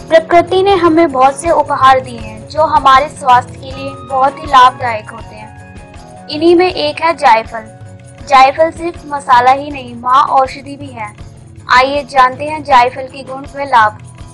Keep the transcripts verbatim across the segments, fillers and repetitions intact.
प्रकृति ने हमें बहुत से उपहार दिए हैं जो हमारे स्वास्थ्य के लिए बहुत ही लाभदायक होते हैं। इन्हीं में एक है जायफल। जायफल सिर्फ मसाला ही नहीं, माँ औषधि भी है। आइए जानते हैं जायफल के गुण व लाभ।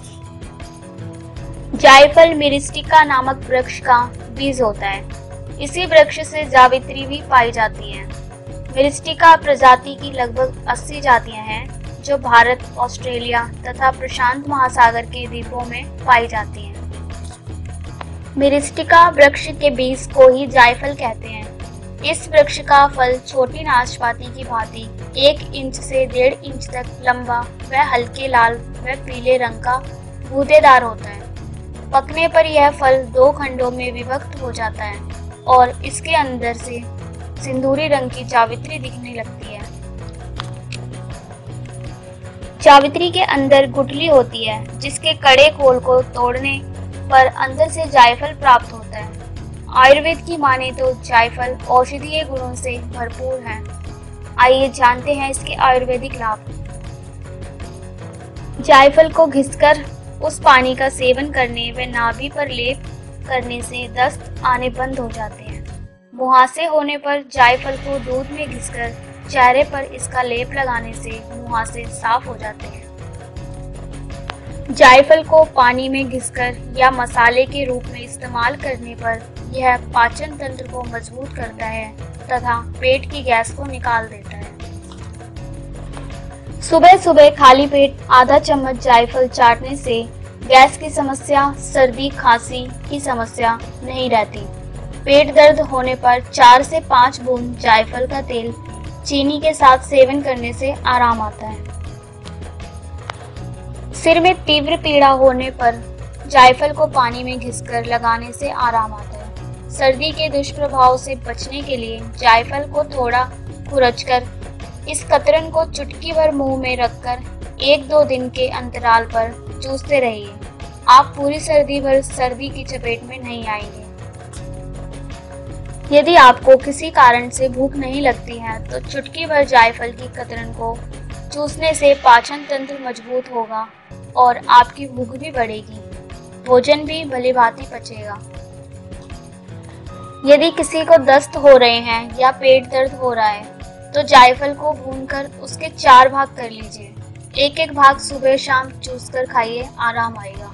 जायफल मिरिस्टिका नामक वृक्ष का बीज होता है। इसी वृक्ष से जावित्री भी पाई जाती है। मिरिस्टिका प्रजाति की लगभग अस्सी जातियां हैं जो भारत, ऑस्ट्रेलिया तथा प्रशांत महासागर के द्वीपों में पाई जाती हैं। मिरिस्टिका वृक्ष के बीज को ही जायफल कहते हैं। इस वृक्ष का फल छोटी नाशपाती की भांति एक इंच से डेढ़ इंच तक लंबा व हल्के लाल व पीले रंग का गूदेदार होता है। पकने पर यह फल दो खंडों में विभक्त हो जाता है और इसके अंदर से सिंदूरी रंग की जावित्री दिखने लगती है। जावित्री के अंदर गुठली होती है जिसके कड़े खोल को तोड़ने पर अंदर से जायफल प्राप्त होता है। आयुर्वेद की माने तो जायफल औषधीय गुणों से भरपूर है। आइए जानते हैं इसके आयुर्वेदिक लाभ। जायफल को घिसकर उस पानी का सेवन करने व नाभि पर लेप करने से दस्त आने बंद हो जाते हैं। मुहासे होने पर जायफल को दूध में घिसकर चेहरे पर इसका लेप लगाने से मुहासे साफ हो जाते हैं। जायफल को पानी में घिसकर या मसाले के रूप में इस्तेमाल करने पर यह पाचन तंत्र को मजबूत करता है तथा पेट की गैस को निकाल देता है। सुबह सुबह खाली पेट आधा चम्मच जायफल चाटने से गैस की समस्या, सर्दी खांसी की समस्या नहीं रहती। पेट दर्द होने पर चार से पाँच बूंद जायफल का तेल चीनी के साथ सेवन करने से आराम आता है। सिर में तीव्र पीड़ा होने पर जायफल को पानी में घिसकर लगाने से आराम आता है। सर्दी के दुष्प्रभाव से बचने के लिए जायफल को थोड़ा खुरचकर इस कतरन को चुटकी भर मुंह में रखकर एक दो दिन के अंतराल पर चूसते रहिए। आप पूरी सर्दी भर सर्दी की चपेट में नहीं आएंगे। यदि आपको किसी कारण से भूख नहीं लगती है तो चुटकी भर जायफल की कतरन को चूसने से पाचन तंत्र मजबूत होगा और आपकी भूख भी बढ़ेगी। भोजन भी भलीभांति पचेगा। यदि किसी को दस्त हो रहे हैं या पेट दर्द हो रहा है तो जायफल को भूनकर उसके चार भाग कर लीजिए। एक एक भाग सुबह शाम चूसकर खाइए, आराम आएगा।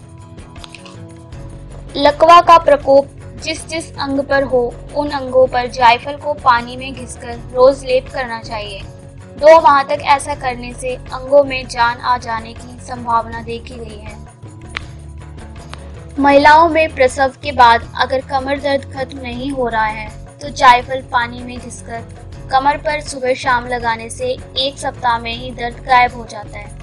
लकवा का प्रकोप जिस जिस अंग पर हो उन अंगों पर जायफल को पानी में घिसकर रोज लेप करना चाहिए। दो माह तक ऐसा करने से अंगों में जान आ जाने की संभावना देखी गई है। महिलाओं में प्रसव के बाद अगर कमर दर्द खत्म नहीं हो रहा है तो जायफल पानी में घिसकर कमर पर सुबह शाम लगाने से एक सप्ताह में ही दर्द गायब हो जाता है।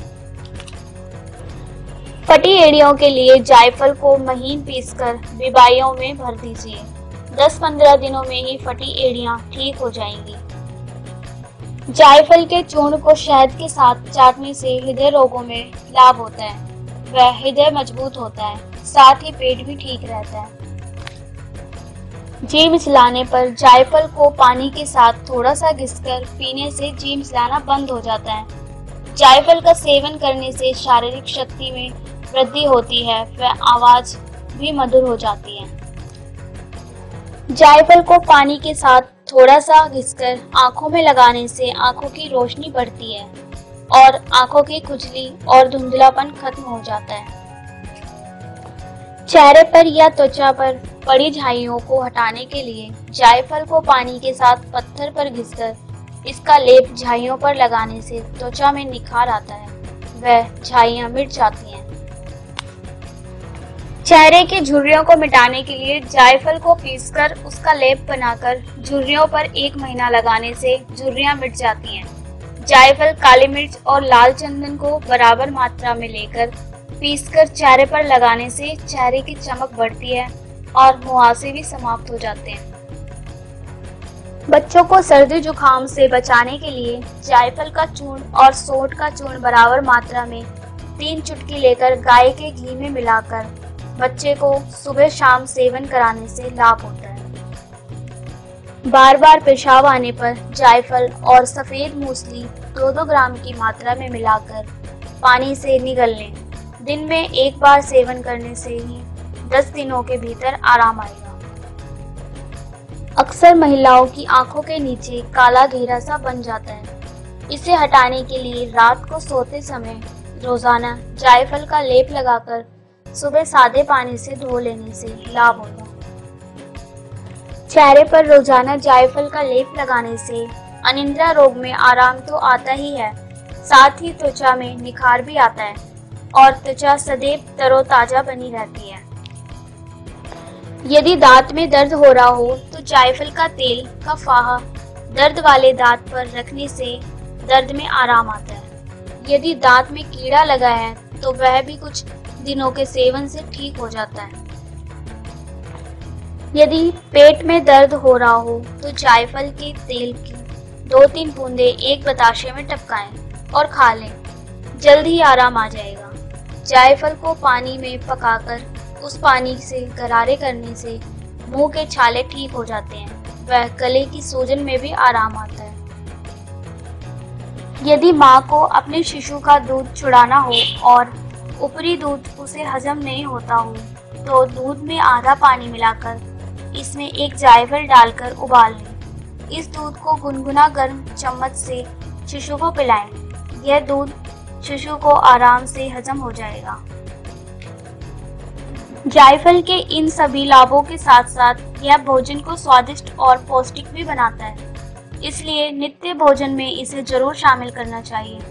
फटी एड़ियों के लिए जायफल को महीन पीसकर बीबाइयों में भर दीजिए। दस पंद्रह दिनों में ही फटी एड़ियां ठीक हो जाएंगी। जायफल के चूर्ण को शहद के साथ चाटने से हृदय रोगों में लाभ होता है व हृदय मजबूत होता है, साथ ही पेट भी ठीक रहता है। जी मिचलाने पर जायफल को पानी के साथ थोड़ा सा घिसकर पीने से जी मिचलाना बंद हो जाता है। जायफल का सेवन करने से शारीरिक शक्ति में वृद्धि होती है व आवाज भी मधुर हो जाती है। जायफल को पानी के साथ थोड़ा सा घिसकर आंखों में लगाने से आंखों की रोशनी बढ़ती है और आंखों की खुजली और धुंधलापन खत्म हो जाता है। चेहरे पर या त्वचा पर पड़ी झाइयों को हटाने के लिए जायफल को पानी के साथ पत्थर पर घिसकर इसका लेप झाइयों पर लगाने से त्वचा में निखार आता है व झाइयां मिट जाती हैं। चेहरे की झुर्रियों को मिटाने के लिए जायफल को पीसकर उसका लेप बनाकर झुर्रियों पर एक महीना लगाने से झुर्रियां मिट जाती हैं। जायफल, काली मिर्च और लाल चंदन को बराबर मात्रा में लेकर पीसकर चेहरे पर लगाने से चेहरे की चमक बढ़ती है और मुहासे भी समाप्त हो जाते हैं। बच्चों को सर्दी जुकाम से बचाने के लिए जायफल का चूर्ण और सोंठ का चूर्ण बराबर मात्रा में तीन चुटकी लेकर गाय के घी में मिलाकर बच्चे को सुबह शाम सेवन कराने से लाभ होता है। बार बार पेशाब आने पर जायफल और सफेद मूसली दो दो ग्राम की मात्रा में मिलाकर पानी से निगल लें। दिन में एक बार सेवन करने से ही दस दिनों के भीतर आराम आएगा। अक्सर महिलाओं की आंखों के नीचे काला घेरा सा बन जाता है। इसे हटाने के लिए रात को सोते समय रोजाना जायफल का लेप लगाकर सुबह सादे पानी से धो लेने से लाभ होगा। चेहरे पर रोजाना जायफल का लेप लगाने से अनिद्रा रोग में आराम तो आता ही है, साथ ही त्वचा में निखार भी आता है और त्वचा सदैव तरोताजा बनी रहती है। यदि दांत में दर्द हो रहा हो तो जायफल का तेल का फाहा दर्द वाले दांत पर रखने से दर्द में आराम आता है। यदि दांत में कीड़ा लगा है तो वह भी कुछ दिनों के सेवन से ठीक हो जाता है। यदि पेट में दर्द हो रहा हो तो जायफल के तेल की दो तीन बूंदे एक बताशे में टपकाएं और खा लें, जल्द ही आराम आ जाएगा। जायफल को पानी में पकाकर उस पानी से गरारे करने से मुंह के छाले ठीक हो जाते हैं, वह गले की सूजन में भी आराम आता है। यदि माँ को अपने शिशु का दूध छुड़ाना हो और ऊपरी दूध उसे हजम नहीं होता हो तो दूध में आधा पानी मिलाकर इसमें एक जायफल डालकर उबाल लें। इस दूध को गुनगुना गर्म चम्मच से शिशु को पिलाएं। यह दूध शिशु को आराम से हजम हो जाएगा। जायफल के इन सभी लाभों के साथ साथ यह भोजन को स्वादिष्ट और पौष्टिक भी बनाता है, इसलिए नित्य भोजन में इसे जरूर शामिल करना चाहिए।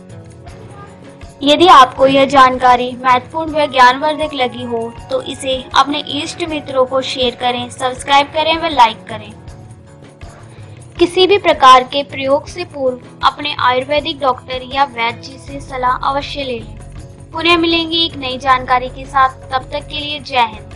यदि आपको यह जानकारी महत्वपूर्ण व ज्ञानवर्धक लगी हो तो इसे अपने इष्ट मित्रों को शेयर करें, सब्सक्राइब करें व लाइक करें। किसी भी प्रकार के प्रयोग से पूर्व अपने आयुर्वेदिक डॉक्टर या वैद्य जी से सलाह अवश्य ले लें। पुनः मिलेंगे एक नई जानकारी के साथ, तब तक के लिए जय हिंद।